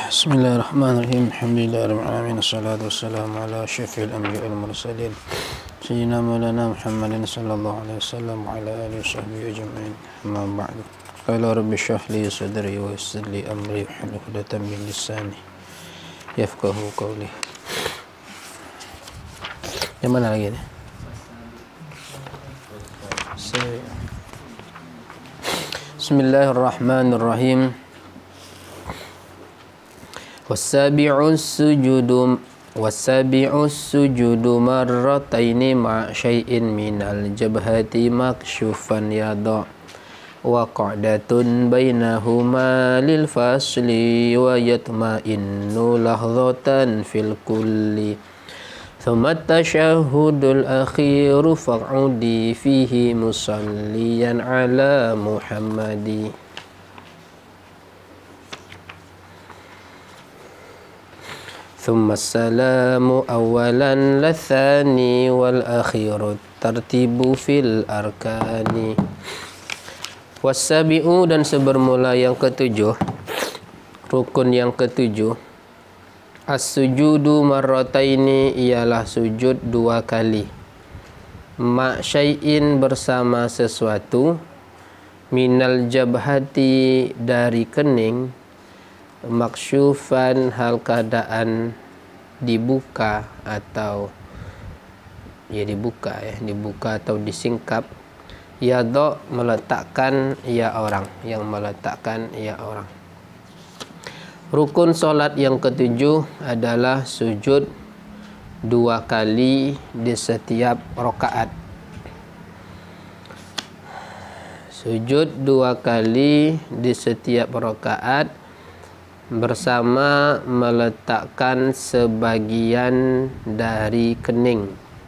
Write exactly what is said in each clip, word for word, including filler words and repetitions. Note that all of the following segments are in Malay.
Bismillahirrahmanirrahim. Alhamdulillahirabbil alamin. Wassalatu wassalamu ala asyrafil anbiya'i wal mursalin. Sayyidina Maulana Muhammadin sallallahu alaihi wasallam wa ala alihi washabbihi ajma'in. Amma ba'du. Qala rabbi shrah li sadri wa yassir li amri wahlul 'uqdatam min lisani yafqahu qawli. Yang mana lagi ni? Bismillahirrahmanirrahim. Wasabi'us sujudu wasabi'us sujudu marrataini ma syai'in minal jabhati maksyufan yada wa qa'datun bainahuma lil fasli wa yatma'innu lahzatan fil kulli thumma tashahhudul akhiru fa'udi fihi musalliyan ala Muhammadi. ثم السلام أولا للثاني والأخير الترتيب في الأركان. Wasabi'u, dan sebermula yang ketujuh, rukun yang ketujuh, as-sujudu marrataini, ialah sujud dua kali, ma' syai'in, bersama sesuatu, minal jabhati, dari kening, maksyufan, hal keadaan dibuka atau ya dibuka ya dibuka atau disingkap, yadha, meletakkan ya orang, yang meletakkan ya orang. Rukun solat yang ketujuh adalah sujud dua kali di setiap rakaat. Sujud dua kali di setiap rakaat bersama meletakkan sebagian dari kening.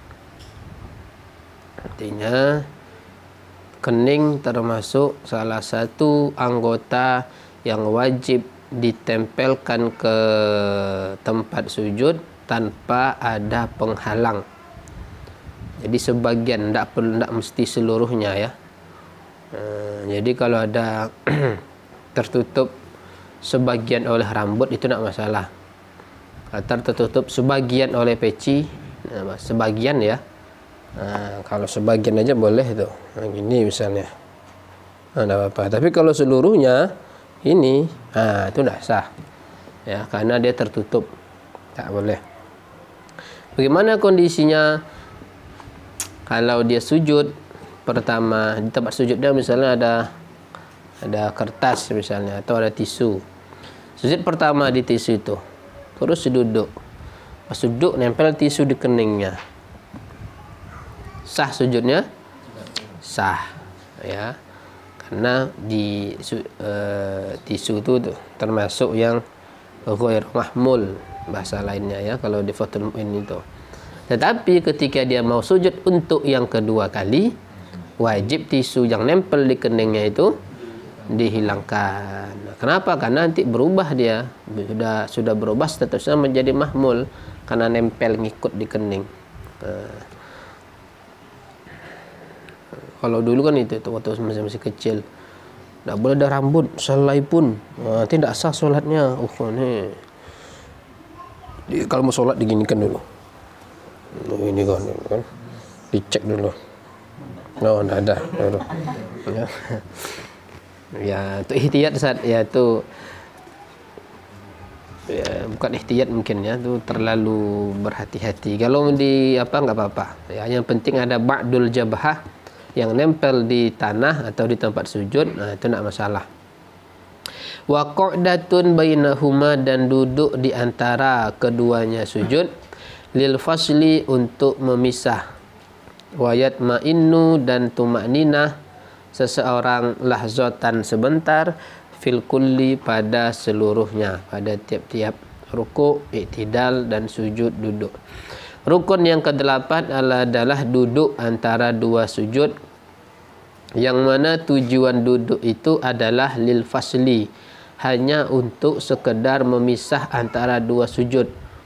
Artinya kening termasuk salah satu anggota yang wajib ditempelkan ke tempat sujud tanpa ada penghalang. Jadi sebagian, tidak perlu, tidak mesti seluruhnya ya. Jadi kalau ada tertutup sebagian oleh rambut, itu tidak masalah. Atau tertutup sebagian oleh peci, sebagian ya. Nah, kalau sebagian aja boleh itu. Nah, gini misalnya, nah, tidak apa-apa. Tapi kalau seluruhnya ini, nah, itu tidak sah, ya, karena dia tertutup, tak boleh. Bagaimana kondisinya kalau dia sujud? Pertama, di tempat sujudnya misalnya ada ada kertas misalnya, atau ada tisu. Sujud pertama di tisu itu, terus duduk. Pas duduk nempel tisu di keningnya, sah sujudnya? Sah, ya, karena di uh, tisu itu tuh, termasuk yang ghair mahmul, bahasa lainnya ya, kalau di Fathul Mu'in itu. Tetapi ketika dia mau sujud untuk yang kedua kali, wajib tisu yang nempel di keningnya itu dihilangkan. Kenapa? Karena nanti berubah, dia sudah sudah berubah statusnya menjadi mahmul karena nempel ngikut di kening. Nah, kalau dulu kan itu, itu waktu masih masih kecil, tidak boleh ada rambut selai pun, nah, tidak sah solatnya. Oh nih, kalau mau solat diginikan dulu, oh, ini kan, kan dicek dulu. No, tidak ada. Ya. Ya, itu ihtiyat saat ya itu ya, bukan ihtiyat mungkin ya, itu terlalu berhati-hati. Kalau di apa nggak apa-apa. Ya, yang penting ada ba'dul jabhah yang nempel di tanah atau di tempat sujud, nah itu tidak masalah. Wa qa'datun bainahuma, dan duduk di antara keduanya sujud, lil fasli, untuk memisah, wa yatma'innu, dan tumakninah seseorang, lahzatan, sebentar, fil kulli, pada seluruhnya, pada tiap-tiap rukuk, i'tidal, dan sujud duduk. Rukun yang kedelapan adalah duduk antara dua sujud, yang mana tujuan duduk itu adalah lil fasli, hanya untuk sekedar memisah antara dua sujud.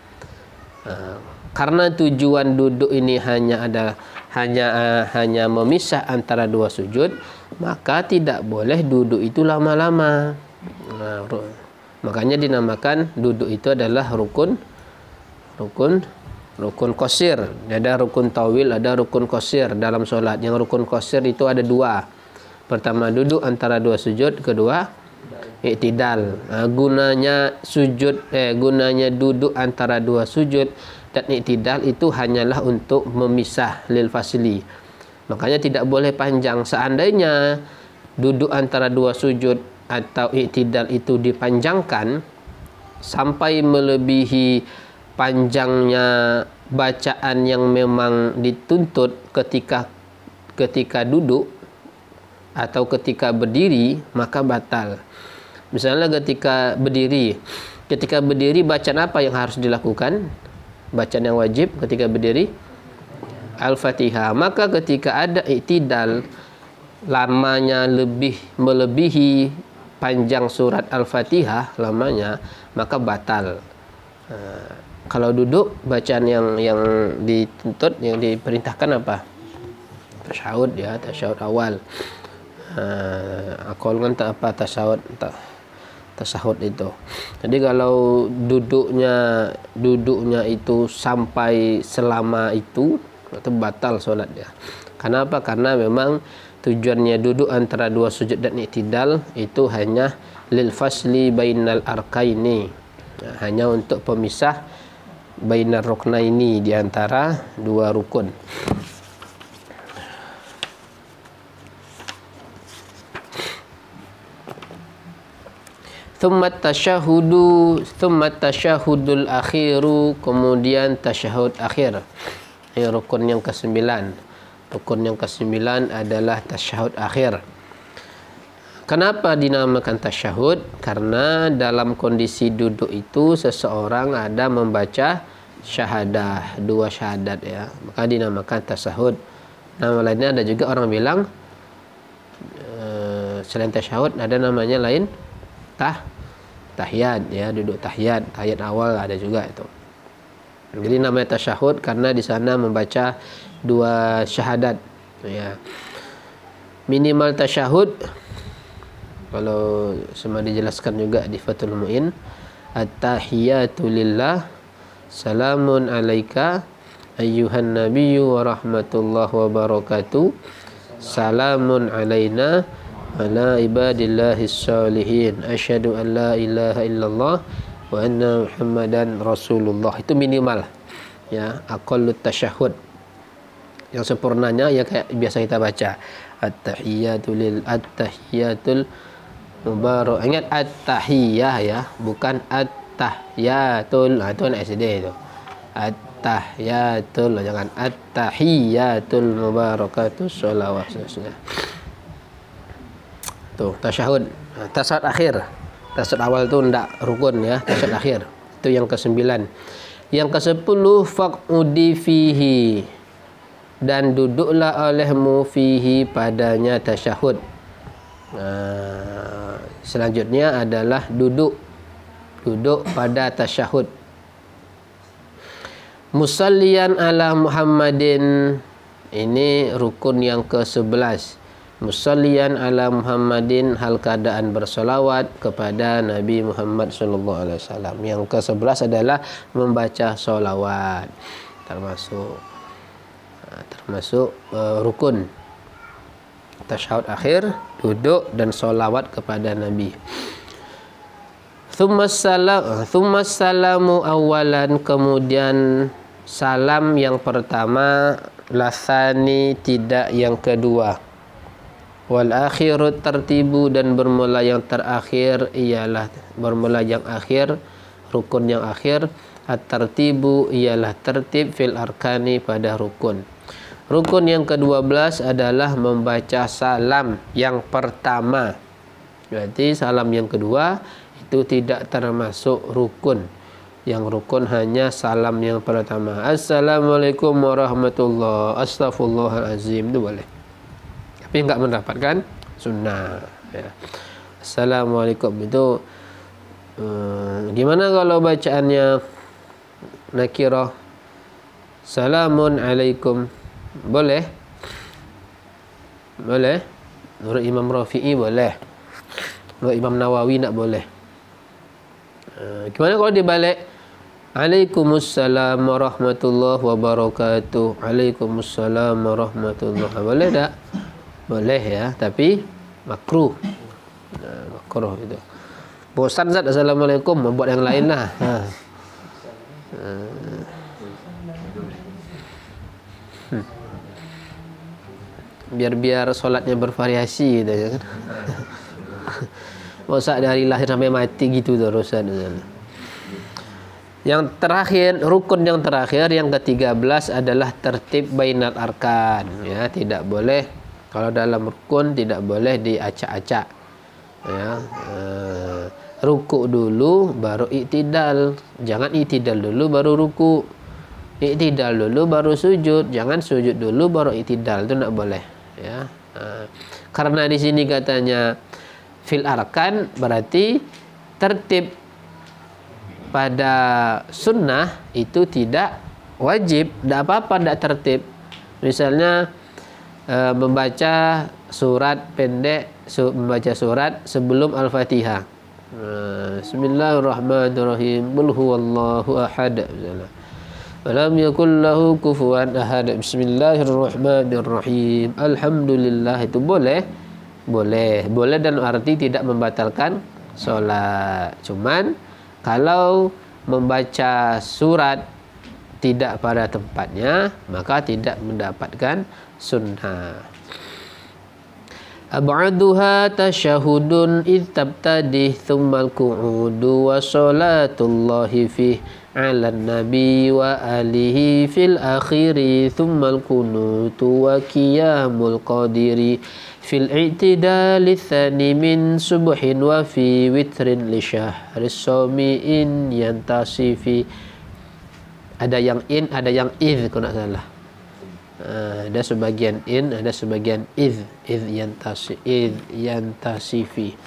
Karena tujuan duduk ini hanya ada hanya uh, hanya memisah antara dua sujud, maka tidak boleh duduk itu lama-lama. Nah, Makanya dinamakan duduk itu adalah rukun rukun rukun qasir. Ada rukun tawil, ada rukun qasir dalam solat. Yang rukun qasir itu ada dua. Pertama duduk antara dua sujud, kedua i'tidal. Nah, gunanya sujud eh gunanya duduk antara dua sujud dan i'tidal itu hanyalah untuk memisah lil fasli. Makanya tidak boleh panjang. Seandainya duduk antara dua sujud atau i'tidal itu dipanjangkan sampai melebihi panjangnya bacaan yang memang dituntut ketika ketika duduk atau ketika berdiri, maka batal. Misalnya ketika berdiri, ketika berdiri bacaan apa yang harus dilakukan? Bacaan yang wajib ketika berdiri Al-Fatihah. Maka ketika ada i'tidal lamanya lebih melebihi panjang surat Al-Fatihah lamanya, maka batal. Uh, kalau duduk bacaan yang yang dituntut, yang diperintahkan apa? Tasyahud ya, tasyahud awal. Uh, akal kan tak apa tasyahud tak tasyahud itu. Jadi kalau duduknya duduknya itu sampai selama itu, itu batal solatnya. Kenapa? Karena memang tujuannya duduk antara dua sujud dan i'tidal itu hanya lil fasli bainal arkaini, nah, hanya untuk pemisah bainar ruknaini, di antara dua rukun. Thumma tasyahudu thumma tasyahudul akhiru, kemudian tasyahud akhir. Ini rukun yang kesembilan. Rukun yang kesembilan adalah tasyahud akhir. Kenapa dinamakan tasyahud? Karena dalam kondisi duduk itu seseorang ada membaca syahadah, dua syahadat ya, maka dinamakan tasyahud. Nama lainnya ada juga orang bilang uh, selain tasyahud ada namanya lain tah tahiyat ya, duduk tahiyat, tahiyat awal ada juga itu. Jadi namanya tasyahud karena di sana membaca dua syahadat ya. Minimal tasyahud kalau semua dijelaskan juga di Fathul Mu'in, at-tahiyatu lillah, salamun alaika ayyuhan nabiyyu wa rahmatullahi wa barakatuh, salamun alaina ala ibadillahis salihin, asyhadu an la ilaha illallah wa anna muhammadan rasulullah. Itu minimal ya, aqallut tasyahud. Yang sempurnanya ya kayak biasa kita baca, at-tahiyatu lil at-tahiyatul mubarak. Ingat at-tahiyah ya, bukan at-tahiyatul. Nah, itu anak S D itu. At-tahiyatul, jangan at-tahiyatul mubarakatus sholawat. Tuh, tasyahud. Tasyahud akhir. Tasyahud awal itu enggak rukun ya, tasyahud akhir. Itu yang kesembilan. Yang kesepuluh, faq'udi fihi, dan duduklah olehmu fihi, padanya tasyahud. Nah, selanjutnya adalah duduk duduk pada tasyahud. Musalliyan ala Muhammadin, ini rukun yang ke sebelas. Musalliyan ala Muhammadin, hal keadaan bersolawat kepada Nabi Muhammad sallallahu alaihi wasallam. Yang ke sebelas adalah membaca solawat, termasuk termasuk uh, rukun tasyahud akhir, duduk dan solawat kepada Nabi. Thumma salamu awalan, kemudian salam yang pertama, lasani tidak yang kedua, wal akhirut tertibu, dan bermula yang terakhir ialah bermula yang akhir, rukun yang akhir. At-tertibu ialah tertib fil arkani, pada rukun. Rukun yang kedua belas adalah membaca salam yang pertama. Berarti salam yang kedua itu tidak termasuk rukun. Yang rukun hanya salam yang pertama. Assalamualaikum warahmatullahi wabarakatuh, astaghfirullahalazim, itu boleh. Tapi enggak mendapatkan sunnah ya. Assalamualaikum itu hmm, gimana kalau bacaannya nakirah? Salamun alaikum, boleh? Boleh? Menurut Imam Rafi'i boleh. Menurut Imam Nawawi tak boleh. Uh, gimana kalau dibalik? Waalaikumsalam warahmatullahi wabarakatuh. Waalaikumsalam warahmatullahi wabarakatuh. Boleh tak? Boleh ya, tapi makruh. Nah, makruh itu. Bosan Zat, assalamualaikum, membuat yang lain lah. Ha. Hmm. Biar-biar solatnya bervariasi gitu ya kan. Bosan dari lahir sampai mati gitu terusan. Yang terakhir, rukun yang terakhir yang ketiga belas adalah tertib bainal arkan. Ya, tidak boleh kalau dalam rukun tidak boleh diacak-acak. Ya, uh, ruku dulu baru iktidal, jangan iktidal dulu baru ruku. Iktidal dulu baru sujud, jangan sujud dulu baru iktidal, itu tidak boleh. Ya, uh, karena di sini katanya fil arkan berarti tertib pada sunnah itu tidak wajib, tidak apa-apa, tidak tertib. Misalnya uh, membaca surat pendek, su membaca surat sebelum Al-Fatihah. Uh, Bismillahirrahmanirrahim. Qul huwallahu ahad. Walam yakul lahu kufuwan ahad. Bismillahirrahmanirrahim. Alhamdulillah, itu boleh. Boleh. Boleh dan arti tidak membatalkan sholat. Cuman kalau membaca surat tidak pada tempatnya, maka tidak mendapatkan sunnah. Ab'aduha tasyahudun idh tabtadih thummal qu'udu wa salatullahi fih ala nabi wa alihi fil akhiri thummal kunutu wa qiyamul qadiri fil i'tidali tsani min subuhin wa fi witrin li syahri sawmi in yantasifi. Ada yang in, ada yang idh kalau tak salah. Uh, ada sebagian in, ada sebagian idh, idh yantasi, idh yantasifi.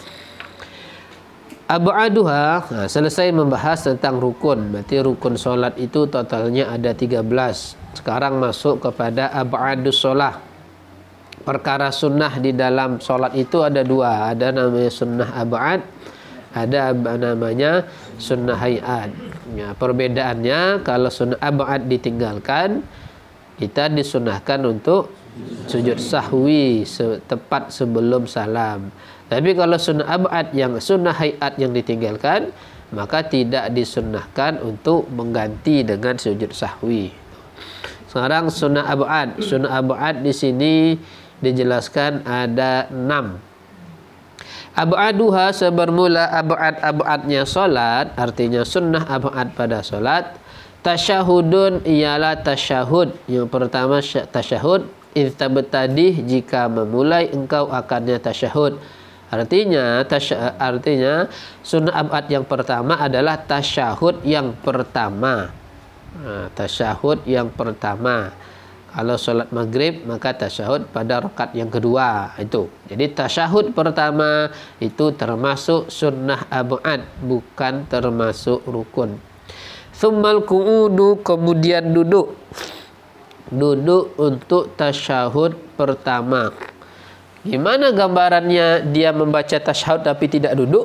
Ab'aduha, nah, selesai membahas tentang rukun. Berarti rukun solat itu totalnya ada tiga belas. Sekarang masuk kepada ab'adus solah. Perkara sunnah di dalam solat itu ada dua. Ada namanya sunnah ab'ad, ada namanya sunnah hayat. Ya, perbedaannya kalau sunnah ab'ad ditinggalkan, kita disunahkan untuk sujud sahwi tepat sebelum salam. Tapi kalau sunnah ab'ad yang sunnah hayat yang ditinggalkan, maka tidak disunahkan untuk mengganti dengan sujud sahwi. Sekarang sunnah ab'ad. Sunnah ab'ad di sini dijelaskan ada enam. Ab'aduha, sebermula ab'ad ab'adnya solat, artinya sunnah ab'ad pada solat. Tasyahudun ialah tasyahud. Yang pertama tasyahud, idh tabtadih, jika memulai engkau akannya tasyahud. Artinya tasya, artinya sunnah ab'ad yang pertama adalah tasyahud yang pertama. Nah, tasyahud yang pertama. Kalau sholat maghrib maka tasyahud pada rakaat yang kedua itu. Jadi tasyahud pertama itu termasuk sunnah ab'ad, bukan termasuk rukun. Tsummal qu'udu, kemudian duduk. Duduk untuk tasyahud pertama. Gimana gambarannya dia membaca tasyahud tapi tidak duduk?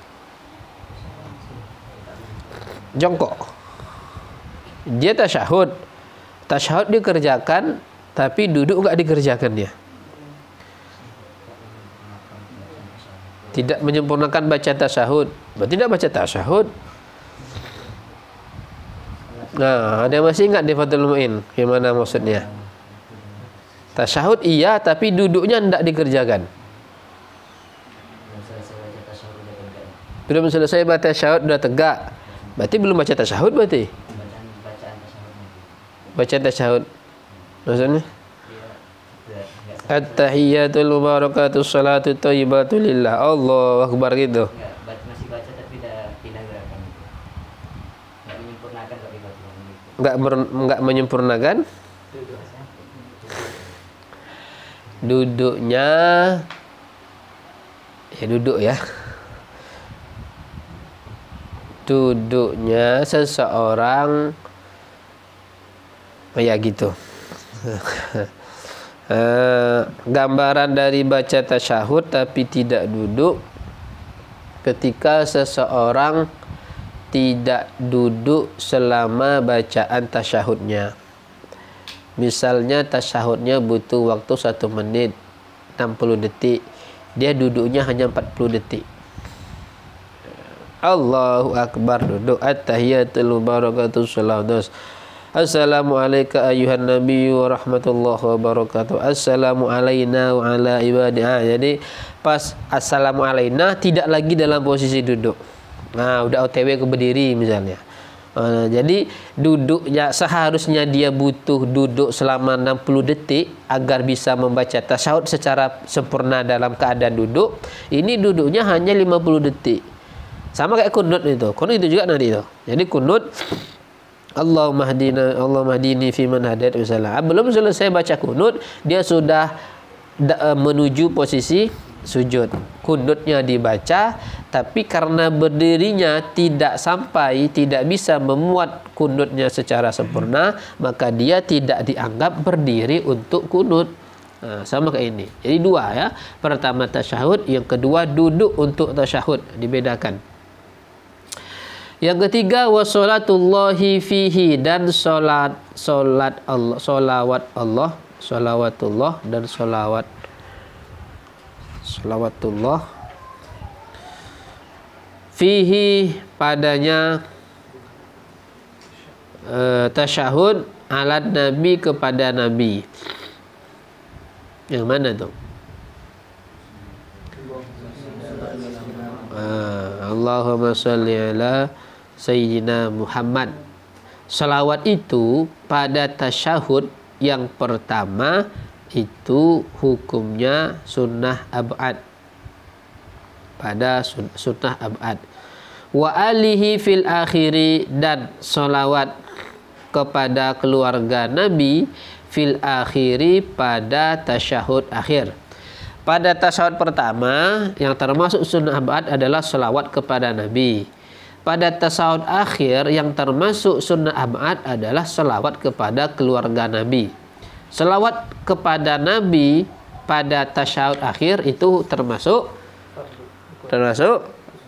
Jongkok. Dia tasyahud. Tasyahud dikerjakan, tapi duduk enggak dikerjakannya. Tidak menyempurnakan baca tasyahud. Berarti tidak baca tasyahud. Nah, ada yang masih ingat di Fathul Mu'in? Gimana maksudnya? Tasyahud iya, tapi duduknya tidak dikerjakan. Belum selesai baca tasyahud sudah tegak. Berarti belum baca tasyahud berarti? Bacaan tasyahud. Maksudnya? At-tahiyyatul mubarakatus salatu thayyibatu lillah. Allahu akbar gitu. Masih baca tapi dah pindah gerakan. Enggak menyempurnakan tapi baca. Enggak enggak menyempurnakan. Duduknya ya duduk ya. Duduknya seseorang ya gitu. Uh, gambaran dari baca tasyahud tapi tidak duduk ketika seseorang tidak duduk selama bacaan tasyahudnya. Misalnya tasyahudnya butuh waktu satu menit enam puluh detik, dia duduknya hanya empat puluh detik. Allahu Akbar, duduk. At-tahiyatul mubarakatuh salawat. Assalamualaikum ayuhan nabi wa rahmatullahi wa barakatuh. Assalamu alaina wa ala ibadi. Ah, jadi pas assalamu alaina tidak lagi dalam posisi duduk. Nah, udah O T W ke berdiri misalnya. Uh, jadi duduknya seharusnya dia butuh duduk selama enam puluh detik agar bisa membaca tasyahud secara sempurna dalam keadaan duduk. Ini duduknya hanya lima puluh detik. Sama kayak kunut itu. Kunut itu juga nanti itu. Jadi kunut Allahumma hdina Allahumma hdini fi man hadait misalnya. Belum selesai baca kunut, dia sudah da, menuju posisi sujud. Kunutnya dibaca, tapi karena berdirinya tidak sampai, tidak bisa memuat kunutnya secara sempurna, maka dia tidak dianggap berdiri untuk kunut. Nah, sama kayak ini. Jadi dua ya. Pertama tasyahud, yang kedua duduk untuk tasyahud, dibedakan. Yang ketiga wassalatullahi fihi, dan salat salat Allah, salawat Allah, salawatullah dan salawat salawatullah fihi padanya uh, tasyahud alat nabi kepada nabi. Yang mana tuh? Uh, Allahumma sholli ala Sayyidina Muhammad. Salawat itu pada tasyahud yang pertama itu hukumnya sunnah ab'ad. Pada sun sunnah ab'ad. Wa alihi fil akhiri, dan salawat kepada keluarga Nabi fil akhiri pada tasyahud akhir. Pada tasyahud pertama yang termasuk sunnah ab'ad adalah salawat kepada Nabi. Pada tasyahud akhir yang termasuk sunnah ab'ad adalah selawat kepada keluarga Nabi. Selawat kepada Nabi pada tasyahud akhir itu termasuk termasuk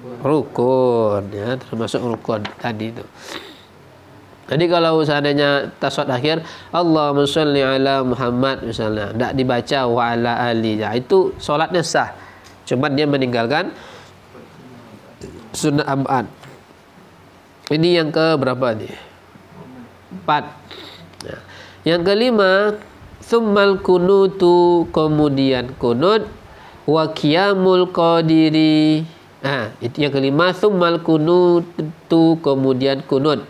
rukun ya, termasuk rukun tadi itu. Jadi kalau seandainya tasyahud akhir Allahumma sholli ala Muhammad misalnya, tidak dibaca wa ala ali, ya, itu solatnya sah. Cuma dia meninggalkan sunnah ab'ad. Ini yang ke berapa nih? Empat. Nah, yang kelima, tsummal kunutu, kemudian kunut, wa qiyamul qadiri. Nah, itu yang kelima, tsummal kunutu, kemudian kunut.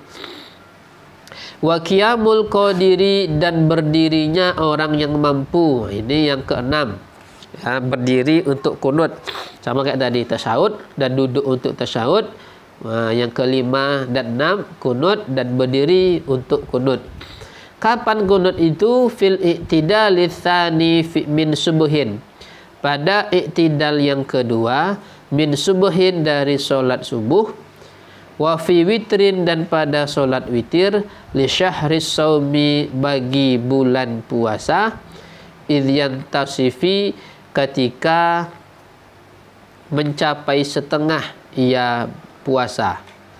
Wa qiyamul qadiri, dan berdirinya orang yang mampu. Ini yang keenam. Ya, berdiri untuk kunut. Sama kayak tadi tasyahud dan duduk untuk tasyahud. Nah, yang kelima dan enam kunut dan berdiri untuk kunut. Kapan kunut itu? Fil i'tidal tsani min subuhin, pada i'tidal yang kedua min subuhin dari solat subuh, wa fi witrin, dan pada solat witir, li syahris saumi, bagi bulan puasa, idh yantasifi, ketika mencapai setengah ia puasa.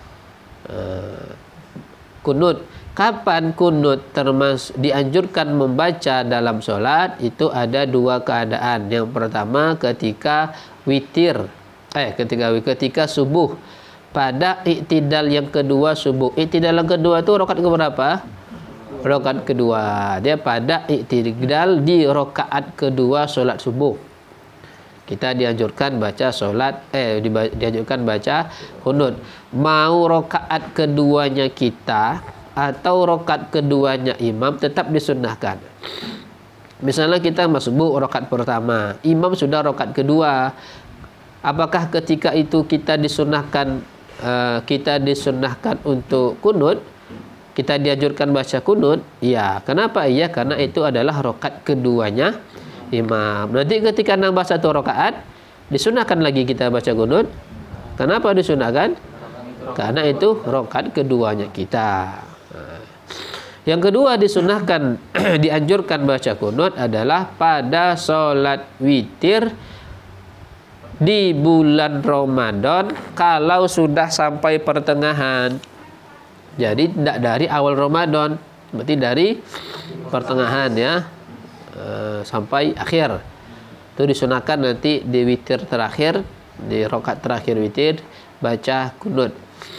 Uh, kunut. Kapan kunut termasuk dianjurkan membaca dalam sholat? Itu ada dua keadaan. Yang pertama ketika witir, eh ketika ketika subuh. Pada i'tidal yang kedua subuh. I'tidal yang kedua itu rakaat keberapa? Rakaat kedua. Dia pada i'tidal di rakaat kedua sholat subuh. Kita dianjurkan baca solat, eh dianjurkan baca kunut. Mau rokaat keduanya kita atau rokaat keduanya imam, tetap disunnahkan. Misalnya kita masuk rokaat pertama, imam sudah rokaat kedua. Apakah ketika itu kita disunnahkan uh, kita disunnahkan untuk kunut? Kita dianjurkan baca kunut? Ya, kenapa? Iya, karena itu adalah rokaat keduanya imam. Nanti ketika nambah satu rakaat disunahkan lagi kita baca kunut. Kenapa disunahkan? Karena itu rakaat keduanya kita. Yang kedua disunahkan dianjurkan baca kunut adalah pada sholat witir di bulan Ramadan kalau sudah sampai pertengahan. Jadi tidak dari awal Ramadan, berarti dari pertengahan ya, e, sampai akhir. Itu disunahkan nanti di witir terakhir, di rakaat terakhir witir baca kunut.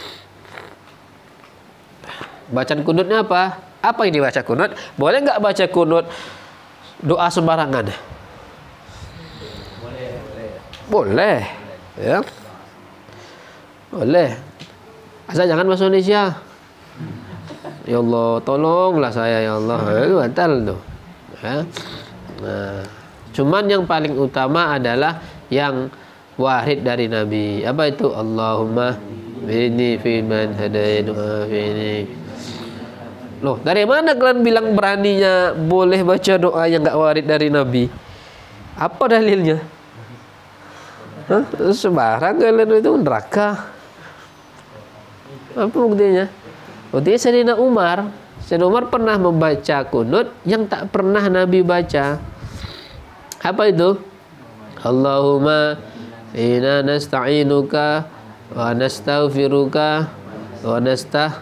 Bacaan kunutnya apa? Apa yang dibaca kunut? Boleh nggak baca kunut doa sembarangan? Boleh, boleh. Boleh, ya. Boleh. Asal jangan bahasa Indonesia. Ya Allah, tolonglah saya ya Allah. Itu batal tuh. Ya. Nah, cuman yang paling utama adalah yang warid dari Nabi. Apa itu? Allahumma bini fi man hadain wa bini. Loh, dari mana kalian bilang beraninya boleh baca doa yang enggak warid dari Nabi? Apa dalilnya? Hah? Sembarang kalian itu neraka. Apa buktinya? Buktinya Sayyidina Umar. Sayyidina Umar pernah membaca kunut yang tak pernah Nabi baca. Apa itu? Allahumma inna nasta'inuka wa nastaghfiruka wa nastah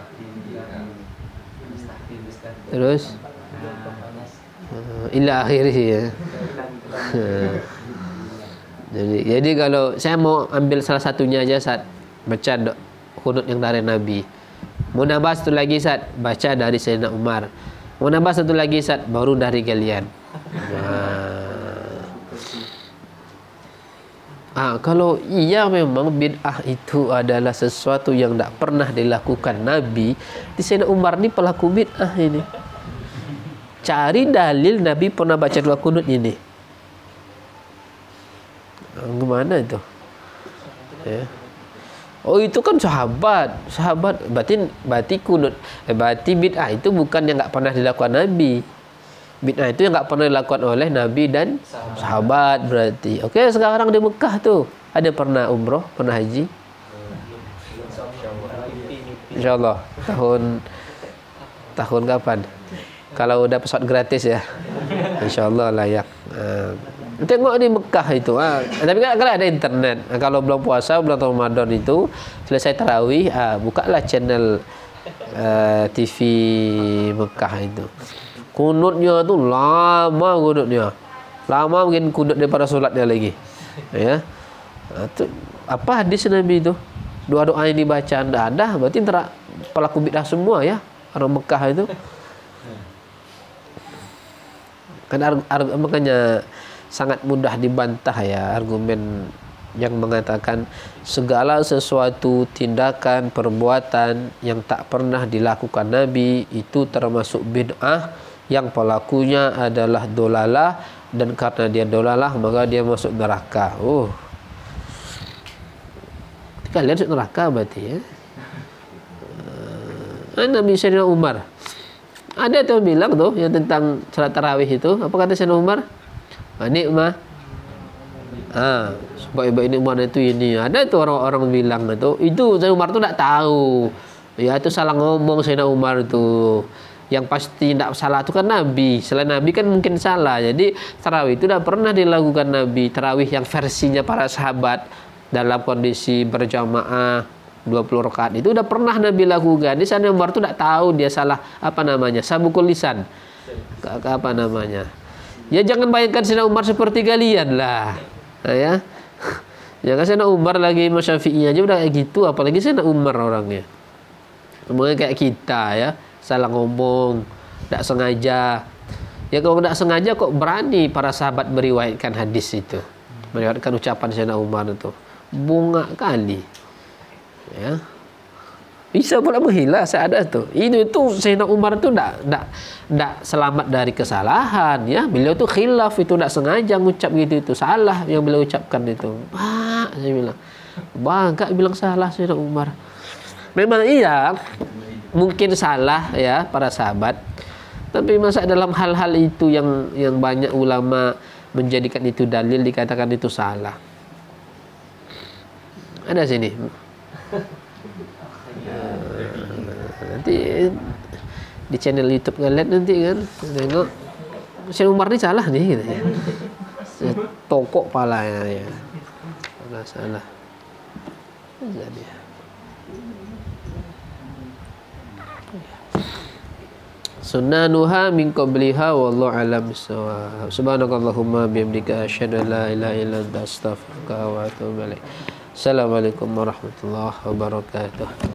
terus uh, ila akhirih ya. jadi jadi kalau saya mau ambil salah satunya aja saat baca kunut yang dari Nabi. Mau nambah satu lagi saat baca dari Sayyidina Umar. Mau nambah satu lagi saat baru dari kalian. Nah. Ah, kalau iya memang bid'ah itu adalah sesuatu yang tidak pernah dilakukan Nabi, di Sayyidina Umar ini pelaku bid'ah ini. Cari dalil Nabi pernah baca doa kunut ini. Ah, gimana itu? Ya. Oh itu kan sahabat, sahabat berarti berarti kunut, eh, berarti bid'ah itu bukan yang nggak pernah dilakukan Nabi. Bid'ah itu yang nggak pernah dilakukan oleh Nabi dan sahabat, sahabat berarti. Oke, sekarang di Mekah tuh ada pernah umroh, pernah haji? Insyaallah tahun tahun kapan? Kalau udah pesawat gratis ya, insyaallah layak. Uh, tengok di Mekah itu. Ah, tapi kan kalau ada internet. Nah, kalau belum puasa bulan Ramadan itu selesai tarawih, ah, bukalah channel uh, T V Mekah itu. Kunutnya tuh lama kunutnya. Lama mungkin kunut daripada solatnya lagi. Ya. Itu apa hadis Nabi itu? Doa-doa yang dibaca enggak ada, berarti antara pelaku bid'ah semua ya, orang Mekah itu. Kan makanya sangat mudah dibantah ya argumen yang mengatakan segala sesuatu tindakan perbuatan yang tak pernah dilakukan Nabi itu termasuk bid'ah yang pelakunya adalah dolalah, dan karena dia dolalah maka dia masuk neraka. Oh, kalian masuk neraka berarti ya. Uh, Nabi Sayyidina Umar ada tuh bilang tuh yang tentang salat tarawih itu, apa kata Sayyidina Umar? Nikmah. Ah, sebab ini Umar itu ini. Ada tuh orang-orang bilang itu, itu Sayyidina Umar tuh enggak tahu. Ya itu salah ngomong Sayyidina Umar itu. Yang pasti tidak salah itu kan Nabi. Selain Nabi kan mungkin salah. Jadi tarawih itu tidak pernah dilakukan Nabi. Tarawih yang versinya para sahabat dalam kondisi berjamaah dua puluh rakaat itu udah pernah Nabi lakukan. Di sana Umar tuh tidak tahu dia salah apa namanya, sabukul lisan. Apa namanya? Ya jangan bayangkan Sayyidina Umar seperti kalian lah. Nah, ya. Jangan Sayyidina Umar lagi Imam Syafi'i aja udah kayak gitu, apalagi Sayyidina Umar orangnya. Ngomongnya kayak kita ya, salah ngomong, tidak sengaja. Ya kalau tidak sengaja kok berani para sahabat meriwayatkan hadis itu. Meriwayatkan ucapan Sayyidina Umar itu. Bunga kali. Ya. Bisa pula menghilang saya ada tuh. Ini itu Sayyidina Umar itu enggak enggak enggak selamat dari kesalahan ya. Beliau tuh khilaf itu enggak sengaja ngucap gitu itu. Salah yang beliau ucapkan itu. Pak, saya bilang. Bangga bilang salah Sayyidina Umar. Memang iya, mungkin salah ya para sahabat. Tapi masa dalam hal-hal itu yang yang banyak ulama menjadikan itu dalil dikatakan itu salah. Ada sini. Nanti di channel YouTube kalian nanti kan tengok Sayyidina Umar ini salah nih gitu ya. Tokok palanya ya. Nah, masalah. Jadi sunnanuha min qabliha wallahu alam bissawab. Subhanakallahumma bihamdika asyhadu an la ilaha illa anta astaghfiruka wa atubu ilaik. Assalamualaikum warahmatullahi wabarakatuh.